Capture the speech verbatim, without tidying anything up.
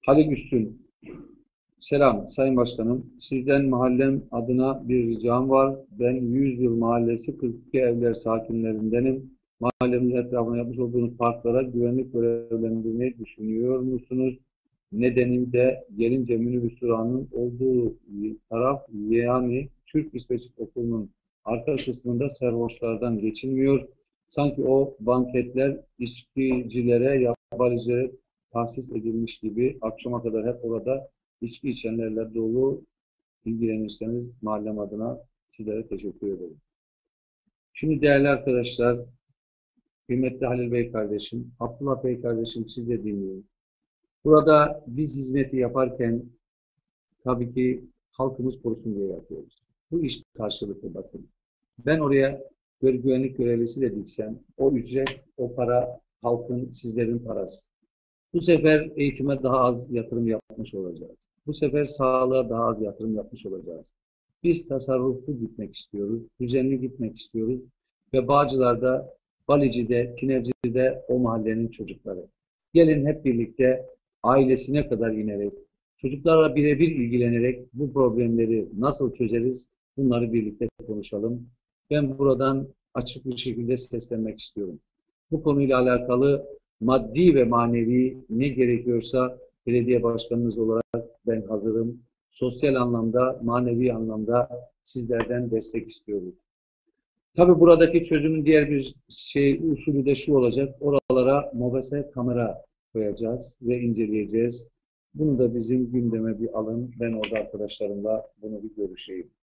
Halil Üstün. Selam Sayın Başkanım. Sizden mahallem adına bir ricam var. Ben yüz yıl Mahallesi kırk iki Evler sakinlerindenim. Mahallemiz etrafına yapmış olduğunuz parklara güvenlik görevlendirmeyi düşünüyor musunuz? Nedeni de gelince minibüs durağının olduğu taraf, yani Türk İsveç Okulu'nun arka kısmında serhoşlardan geçilmiyor. Sanki o banketler içkicilere, yabancılara tahsis edilmiş gibi akşama kadar hep orada içki içenlerle dolu. İlgilenirseniz mahallem adına sizlere teşekkür ederim. Şimdi değerli arkadaşlar, kıymetli Halil Bey kardeşim, Abdullah Bey kardeşim, siz de dinleyin. Burada biz hizmeti yaparken tabii ki halkımız korusun diye yapıyoruz. Bu iş karşılıklı, bakın. Ben oraya bir güvenlik görevlisi de diksem, o ücret, o para halkın, sizlerin parası. Bu sefer eğitime daha az yatırım yapmış olacağız. Bu sefer sağlığa daha az yatırım yapmış olacağız. Biz tasarruflu gitmek istiyoruz, düzenli gitmek istiyoruz ve Bağcılar'da, Balici'de, Tinerci'de o mahallenin çocukları. Gelin hep birlikte ailesine kadar inerek, çocuklarla birebir ilgilenerek bu problemleri nasıl çözeriz, bunları birlikte konuşalım. Ben buradan açık bir şekilde seslenmek istiyorum. Bu konuyla alakalı maddi ve manevi ne gerekiyorsa belediye başkanınız olarak ben hazırım. Sosyal anlamda, manevi anlamda sizlerden destek istiyoruz. Tabii buradaki çözümün diğer bir şey usulü de şu olacak. Oralara mobese kamera koyacağız ve inceleyeceğiz. Bunu da bizim gündeme bir alın. Ben orada arkadaşlarımla bunu bir görüşeyim.